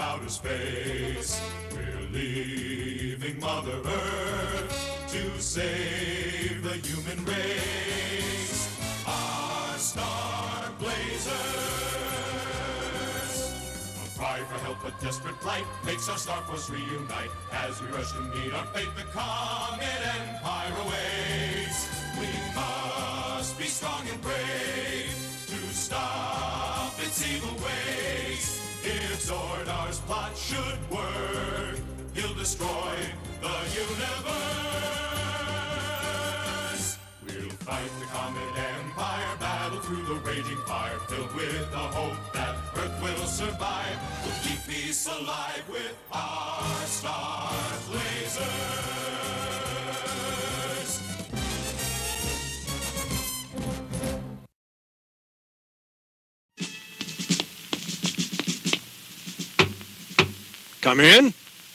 outer space. We're leaving Mother Earth to save the human race. Our star blazers. A cry for help, a desperate plight makes our Star Force reunite. As we rush to meet our fate, the Comet Empire awaits. We must be strong and brave to stop its evil ways. If Zordar's plot should work, he'll destroy the universe. We'll fight the Comet Empire, battle through the raging fire, filled with the hope that Earth will survive. We'll keep peace alive with our star blazers. Come in.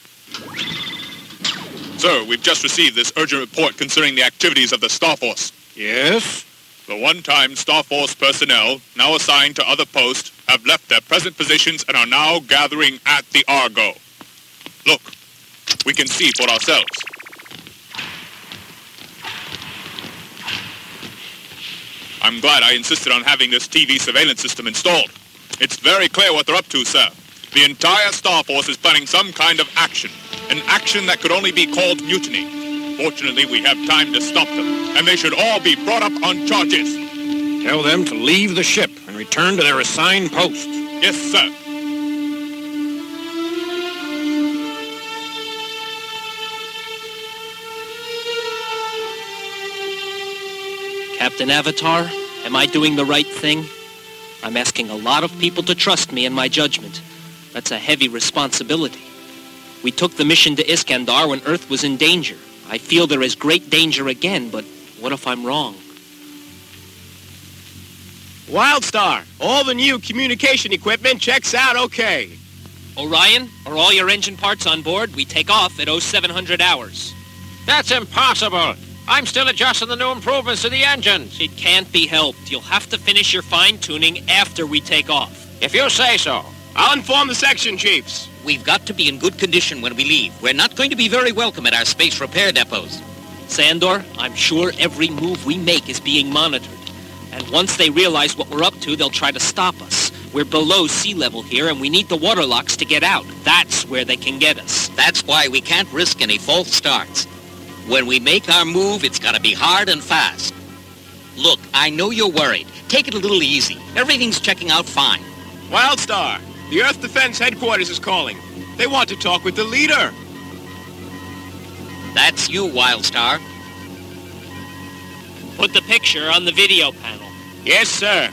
Sir, we've just received this urgent report concerning the activities of the Star Force. Yes? The one-time Star Force personnel, now assigned to other posts, have left their present positions and are now gathering at the Argo. Look, we can see for ourselves. I'm glad I insisted on having this TV surveillance system installed. It's very clear what they're up to, sir. The entire Star Force is planning some kind of action. An action that could only be called mutiny. Fortunately, we have time to stop them, and they should all be brought up on charges. Tell them to leave the ship and return to their assigned posts. Yes, sir. Captain Avatar, am I doing the right thing? I'm asking a lot of people to trust me in my judgment. That's a heavy responsibility. We took the mission to Iskandar when Earth was in danger. I feel there is great danger again, but what if I'm wrong? Wildstar, all the new communication equipment checks out okay. Orion, are all your engine parts on board? We take off at 0700 hours. That's impossible. I'm still adjusting the new improvements to the engines. It can't be helped. You'll have to finish your fine-tuning after we take off. If you say so. I'll inform the section chiefs. We've got to be in good condition when we leave. We're not going to be very welcome at our space repair depots. Sandor, I'm sure every move we make is being monitored. And once they realize what we're up to, they'll try to stop us. We're below sea level here, and we need the water locks to get out. That's where they can get us. That's why we can't risk any false starts. When we make our move, it's got to be hard and fast. Look, I know you're worried. Take it a little easy. Everything's checking out fine. Wildstar, the Earth Defense Headquarters is calling. They want to talk with the leader. That's you, Wildstar. Put the picture on the video panel. Yes, sir.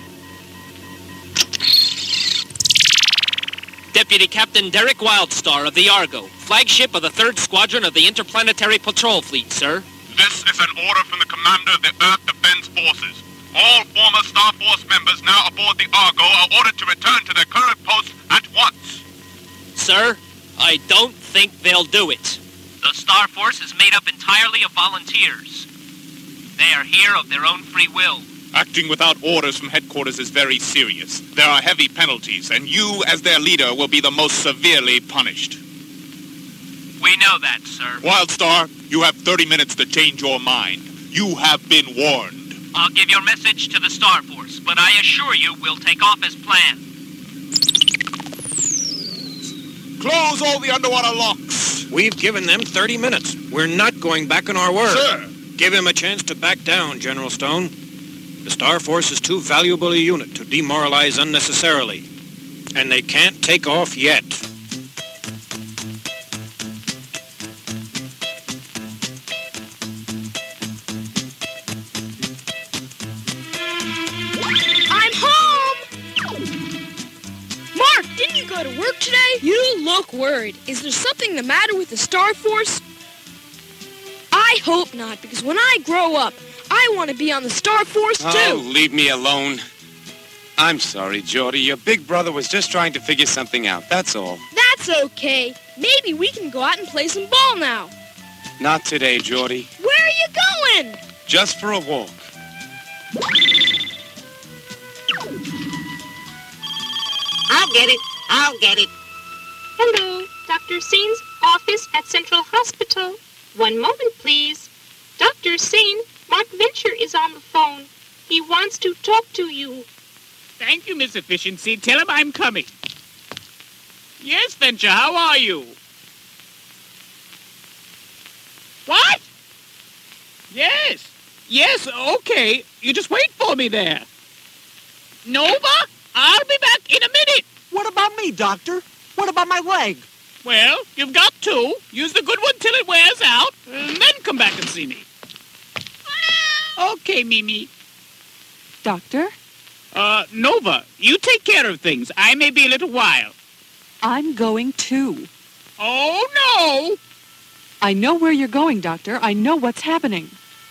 Deputy Captain Derek Wildstar of the Argo, flagship of the 3rd Squadron of the Interplanetary Patrol Fleet, sir. This is an order from the commander of the Earth Defense Forces. All former Star Force members now aboard the Argo are ordered to return to their current posts at once. Sir, I don't think they'll do it. The Star Force is made up entirely of volunteers. They are here of their own free will. Acting without orders from headquarters is very serious. There are heavy penalties, and you, as their leader, will be the most severely punished. We know that, sir. Wildstar, you have 30 minutes to change your mind. You have been warned. I'll give your message to the Star Force, but I assure you we'll take off as planned. Close all the underwater locks. We've given them 30 minutes. We're not going back on our word. Sir! Give him a chance to back down, General Stone. The Star Force is too valuable a unit to demoralize unnecessarily. And they can't take off yet. I'm home! Mark, didn't you go to work today? You look worried. Is there something the matter with the Star Force? I hope not, because when I grow up, I want to be on the Star Force, too. Oh, leave me alone. I'm sorry, Geordie. Your big brother was just trying to figure something out, that's all. That's okay. Maybe we can go out and play some ball now. Not today, Geordie. Where are you going? Just for a walk. I'll get it. Hello, Dr. Sain's office at Central Hospital. One moment, please. Dr. Sain, Mark Venture is on the phone. He wants to talk to you. Thank you, Miss Efficiency. Tell him I'm coming. Yes, Venture, how are you? What? Yes. Yes, okay. You just wait for me there. Nova, I'll be back in a minute. What about me, Doctor? What about my leg? Well, you've got two. Use the good one till it wears out, and then come back and see me. Okay, Mimi. Doctor? Nova, you take care of things. I may be a little while. I'm going too. Oh, no! I know where you're going, Doctor. I know what's happening.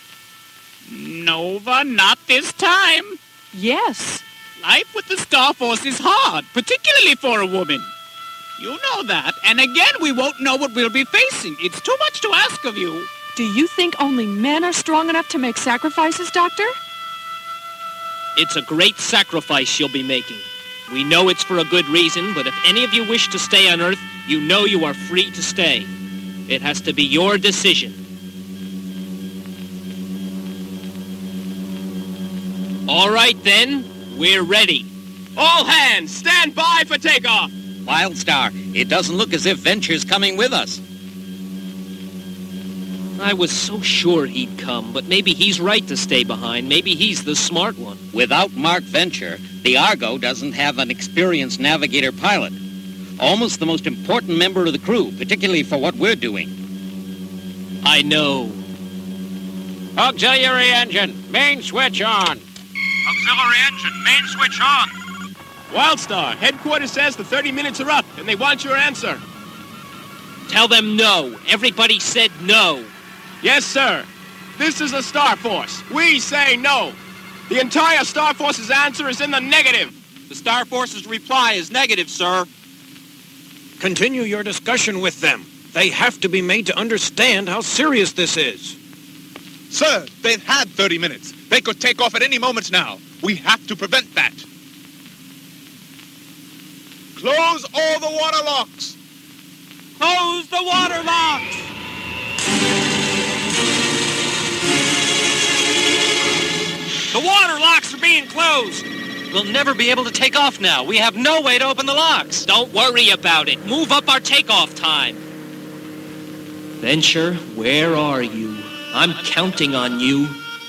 Nova, not this time. Yes. Life with the Star Force is hard, particularly for a woman. You know that, and again, we won't know what we'll be facing. It's too much to ask of you. Do you think only men are strong enough to make sacrifices, Doctor? It's a great sacrifice you'll be making. We know it's for a good reason, but if any of you wish to stay on Earth, you know you are free to stay. It has to be your decision. All right, then. We're ready. All hands, stand by for takeoff. Wildstar, it doesn't look as if Venture's coming with us. I was so sure he'd come, but maybe he's right to stay behind. Maybe he's the smart one. Without Mark Venture, the Argo doesn't have an experienced navigator pilot. Almost the most important member of the crew, particularly for what we're doing. I know. Auxiliary engine, main switch on. Auxiliary engine, main switch on. Wildstar, headquarters says the 30 minutes are up, and they want your answer. Tell them no. Everybody said no. Yes, sir. This is a Star Force. We say no. The entire Star Force's answer is in the negative. The Star Force's reply is negative, sir. Continue your discussion with them. They have to be made to understand how serious this is. Sir, they've had 30 minutes. They could take off at any moment now. We have to prevent that. Close all the water locks. Close the water locks! The water locks are being closed. We'll never be able to take off now. We have no way to open the locks. Don't worry about it. Move up our takeoff time. Venture, where are you? I'm counting on you.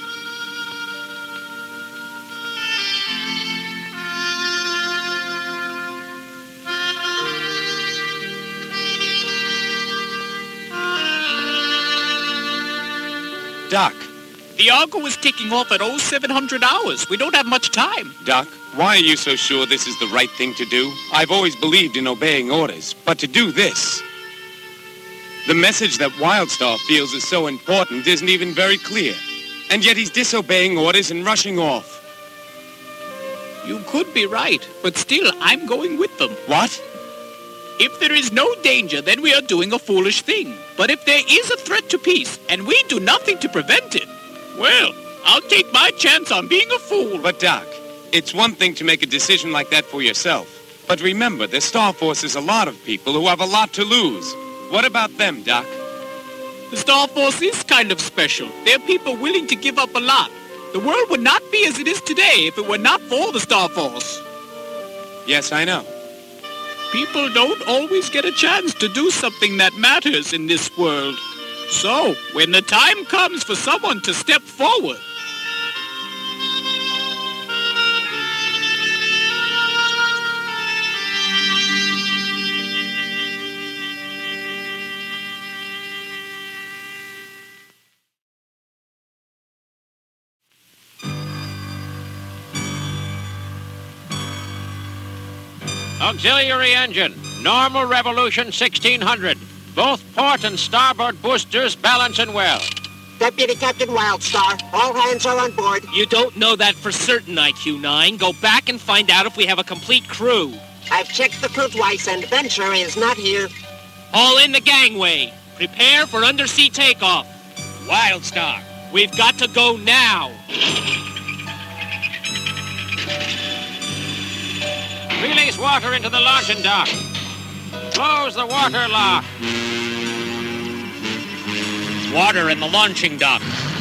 Doc. The Argo is taking off at 0700 hours. We don't have much time. Doc, why are you so sure this is the right thing to do? I've always believed in obeying orders, but to do this... The message that Wildstar feels is so important isn't even very clear. And yet he's disobeying orders and rushing off. You could be right, but still, I'm going with them. What? If there is no danger, then we are doing a foolish thing. But if there is a threat to peace, and we do nothing to prevent it, well, I'll take my chance on being a fool. But, Doc, it's one thing to make a decision like that for yourself. But remember, the Star Force is a lot of people who have a lot to lose. What about them, Doc? The Star Force is kind of special. They're people willing to give up a lot. The world would not be as it is today if it were not for the Star Force. Yes, I know. People don't always get a chance to do something that matters in this world. So, when the time comes for someone to step forward... Auxiliary engine, normal revolution 1600. Both port and starboard boosters balancing well. Deputy Captain Wildstar, all hands are on board. You don't know that for certain, IQ-9. Go back and find out if we have a complete crew. I've checked the crew twice, and Venture is not here. All in the gangway. Prepare for undersea takeoff. Wildstar. We've got to go now. Release water into the launching dock. Close the water lock. Water in the launching dock.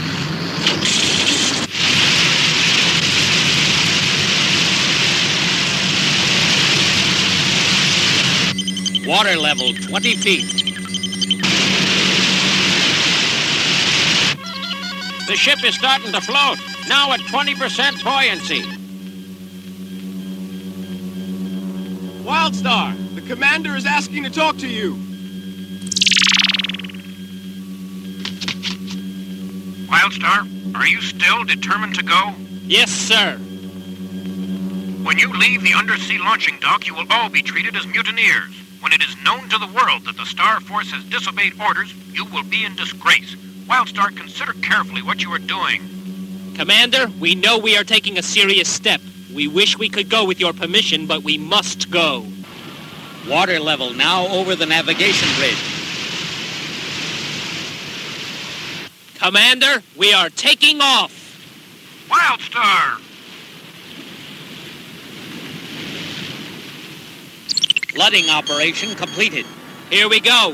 Water level 20 feet. The ship is starting to float. Now at 20% buoyancy. Wildstar, the commander is asking to talk to you. Wildstar, are you still determined to go? Yes, sir. When you leave the undersea launching dock, you will all be treated as mutineers. When it is known to the world that the Star Force has disobeyed orders, you will be in disgrace. Wildstar, consider carefully what you are doing. Commander, we know we are taking a serious step. We wish we could go with your permission, but we must go. Water level now over the navigation bridge. Commander, we are taking off. Wildstar! Flooding operation completed. Here we go.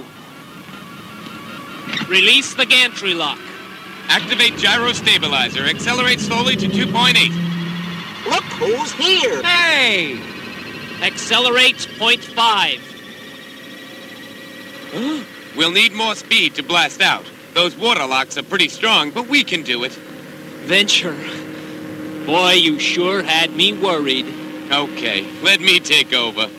Release the gantry lock. Activate gyro stabilizer. Accelerate slowly to 2.8. Look who's here. Hey! Accelerate 0.5. We'll need more speed to blast out. Those water locks are pretty strong, but we can do it. Venture. Boy, you sure had me worried. Okay, let me take over.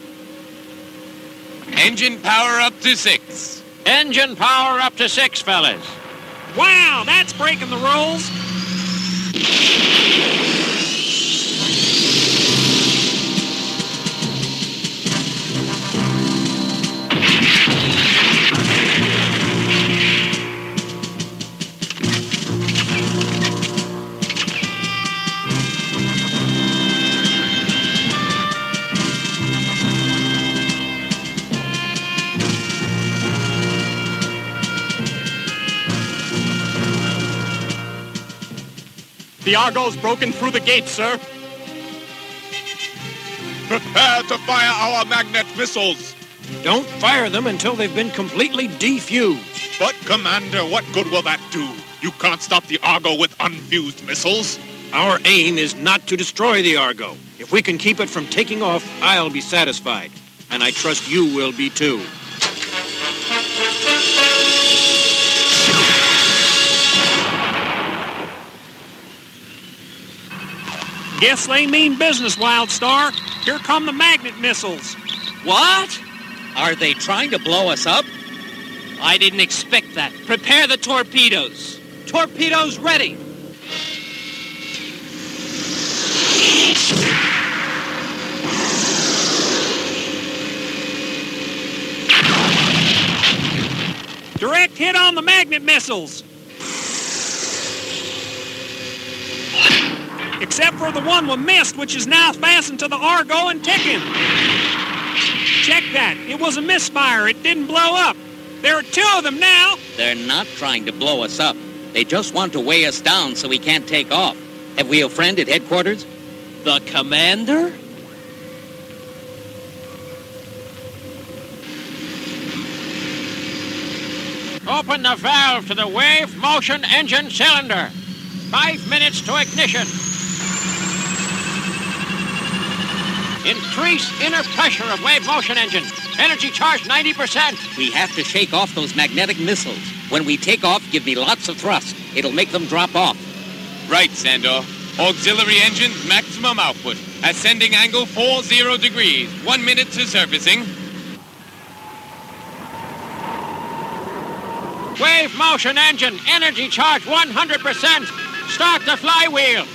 Engine power up to 6. Engine power up to 6, fellas. Wow, that's breaking the rules. The Argo's broken through the gate, sir. Prepare to fire our magnet missiles. Don't fire them until they've been completely defused. But, Commander, what good will that do? You can't stop the Argo with unfused missiles. Our aim is not to destroy the Argo. If we can keep it from taking off, I'll be satisfied. And I trust you will be too. Guess they mean business, Wildstar. Here come the magnet missiles. What? Are they trying to blow us up? I didn't expect that. Prepare the torpedoes. Torpedoes ready. Direct hit on the magnet missiles. Except for the one we missed, which is now fastened to the Argo and ticking. Check that. It was a misfire. It didn't blow up. There are 2 of them now. They're not trying to blow us up. They just want to weigh us down so we can't take off. Have we a friend at headquarters? The commander? Open the valve to the wave motion engine cylinder. 5 minutes to ignition. Increase inner pressure of wave motion engine. Energy charge 90%. We have to shake off those magnetic missiles. When we take off, give me lots of thrust. It'll make them drop off. Right, Sandor. Auxiliary engine, maximum output. Ascending angle 40 degrees. 1 minute to surfacing. Wave motion engine. Energy charge 100%. Start the flywheel.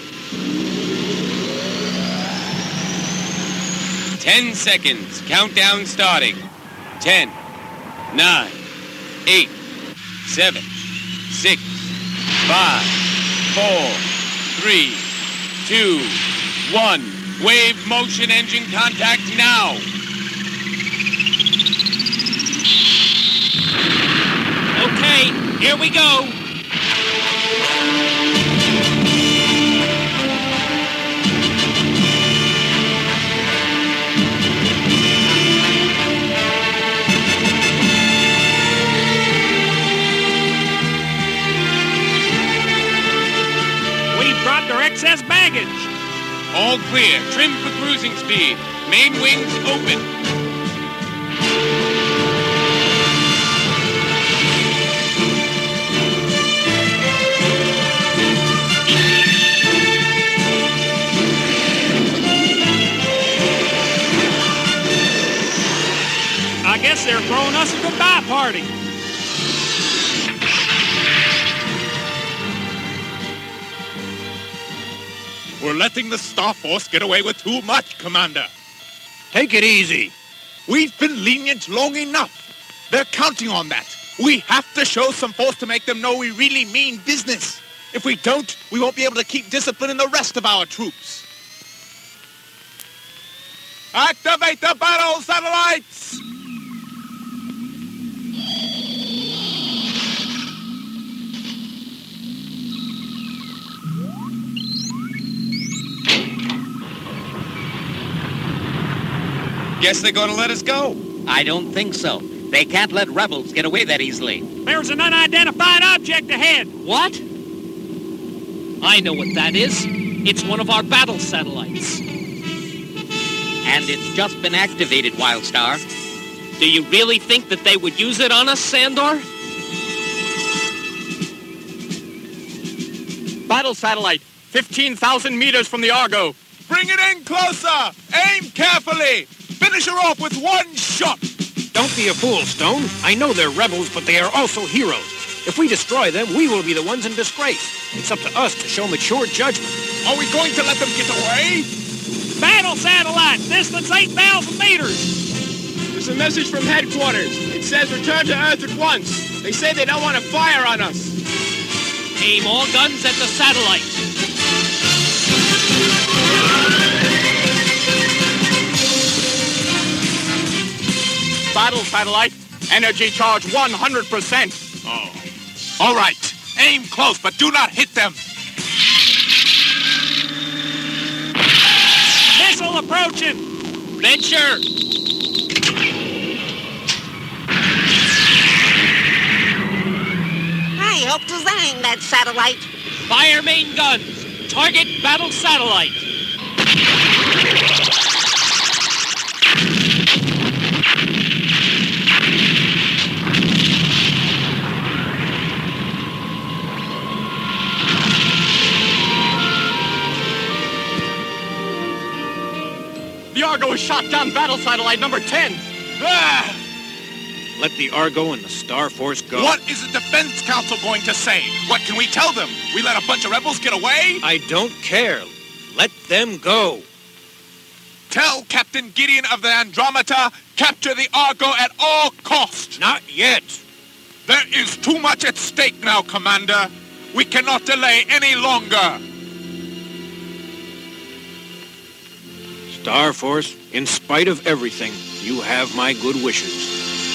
10 seconds. Countdown starting. 10, 9, 8, 7, 6, 5, 4, 3, 2, 1. Wave motion engine contact now. Okay, here we go. All clear. Trim for cruising speed. Main wings open. I guess they're throwing us a goodbye party. We're letting the Star Force get away with too much, Commander. Take it easy. We've been lenient long enough. They're counting on that. We have to show some force to make them know we really mean business. If we don't, we won't be able to keep discipline in the rest of our troops. Activate the battle satellites! Guess they're going to let us go. I don't think so. They can't let rebels get away that easily. There's an unidentified object ahead. What? I know what that is. It's one of our battle satellites. And it's just been activated, Wildstar. Do you really think that they would use it on us, Sandor? Battle satellite, 15,000 meters from the Argo. Bring it in closer! Aim carefully! Finish her off with one shot! Don't be a fool, Stone. I know they're rebels, but they are also heroes. If we destroy them, we will be the ones in disgrace. It's up to us to show mature judgment. Are we going to let them get away? Battle satellite, distance 8,000 meters. There's a message from headquarters. It says return to Earth at once. They say they don't want to fire on us. Aim all guns at the satellite. Battle satellite, energy charge 100%. Oh. All right. Aim close, but do not hit them. Missile approaching. Venture. I hope to zang that satellite. Fire main guns. Target battle satellite. The Argo has shot down battle satellite number 10. Ah! Let the Argo and the Star Force go. What is the Defense Council going to say? What can we tell them? We let a bunch of rebels get away? I don't care. Let them go. Tell Captain Gideon of the Andromeda, capture the Argo at all costs. Not yet. There is too much at stake now, Commander. We cannot delay any longer. Star Force, in spite of everything, you have my good wishes.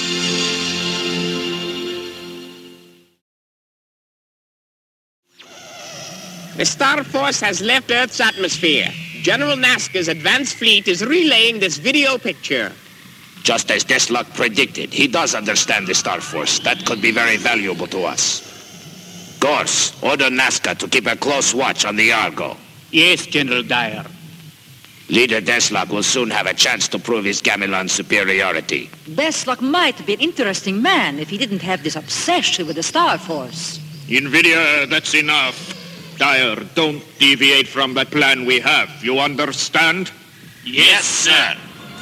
The Star Force has left Earth's atmosphere. General Nazca's advanced fleet is relaying this video picture. Just as Deslok predicted, he does understand the Star Force. That could be very valuable to us. Gorse, order Nazca to keep a close watch on the Argo. Yes, General Dyer. Leader Deslok will soon have a chance to prove his Gamelan superiority. Deslok might be an interesting man if he didn't have this obsession with the Star Force. Invidia, that's enough. Dyer, don't deviate from the plan we have. You understand? Yes, sir.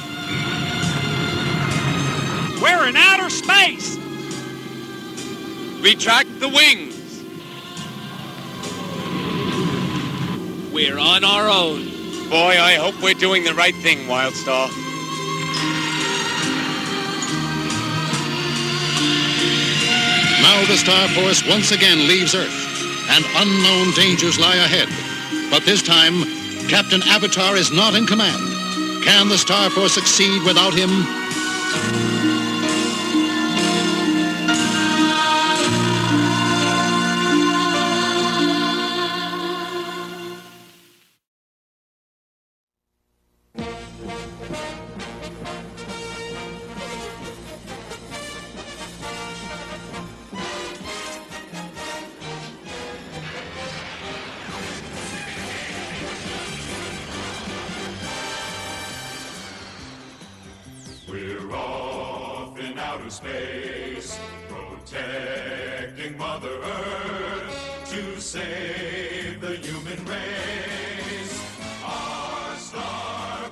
We're in outer space. Retract the wings. We're on our own. Boy, I hope we're doing the right thing, Wildstar. Now the Star Force once again leaves Earth, and unknown dangers lie ahead. But this time, Captain Avatar is not in command. Can the Star Force succeed without him? outer space, protecting Mother Earth to save the human race. Our Star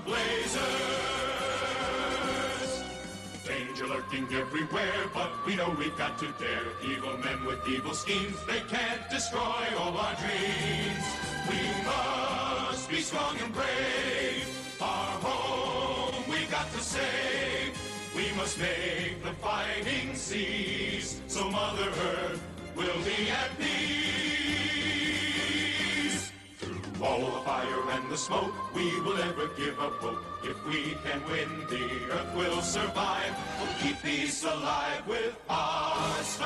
Blazers. Danger lurking everywhere, but we know we've got to dare. Evil men with evil schemes, they can't destroy all our dreams. We must be strong and brave. Our home we got to save. We must make the fighting cease, so Mother Earth will be at peace. Through all the fire and the smoke, we will never give up hope. If we can win, the Earth will survive. We'll keep peace alive with our Star.